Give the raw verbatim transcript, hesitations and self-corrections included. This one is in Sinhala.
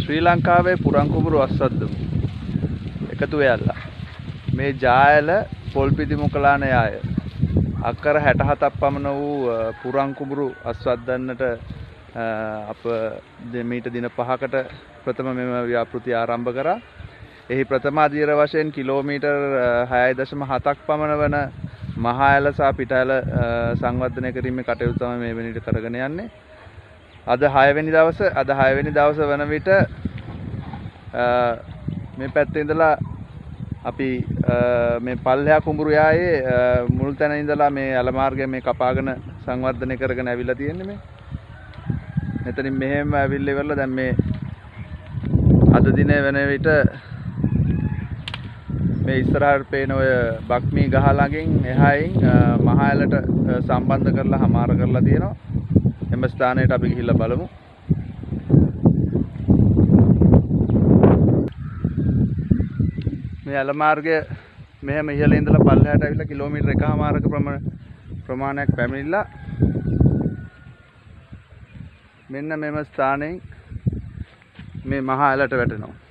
ශ්‍රී ලංකාවේ පුරන් කුඹුරු අස්වද්දමු එකතු වෙලා මේ ජායල පොල්පිටි මුකලාන යාය අක්කර හැට හතක් පමණ වූ පුරන් කුඹුරු අස්වද්දන්නට අප මීට දින පහකට ප්‍රථම මෙම ව්‍යාපෘති ආරම්භ කරා. එහි ප්‍රථම අධීර වශයෙන් කිලෝමීටර් හයයි දශම හතක් පමණ වන මහා ඇල සහ පිට ඇල සංවර්ධනය කිරීමේ කටයුතු තමයි මේ වෙනිට කරගෙන යන්නේ. අද හය වෙනි දවසේ අද හය වෙනි දවසේ වන විට මේ පැත්තේ ඉඳලා අපි මේ පල්ලෙහා කුඹුරු යායේ මුල් තැන ඉඳලා මේ ඇල මාර්ගය මේ කපාගෙන සංවර්ධනය කරගෙන ඇවිල්ලා තියෙන්නේ මේ. මෙතනින් මෙහෙම ඇවිල්ලා ඉවරලා දැන් මේ අද දිනේ වෙන විට මේ ඉස්සරහට පේන ඔය බක්මී ගහ ළඟින් එහායින් මහා ඇලට සම්බන්ධ කරලා හමාර කරලා තියෙනවා. එම ස්ථානයට අපි ගිහිල්ලා බලමු. මේ ඇල මාර්ගය මෙහෙම ඉහළ ඉඳලා පල්ලෙහාට ඇවිල්ලා කිලෝමීටර් එකමාරක ප්‍රමාණයක් පැමිණිලා මෙන්න මෙම ස්ථානයෙන් මේ මහා ඇලට වැටෙනවා.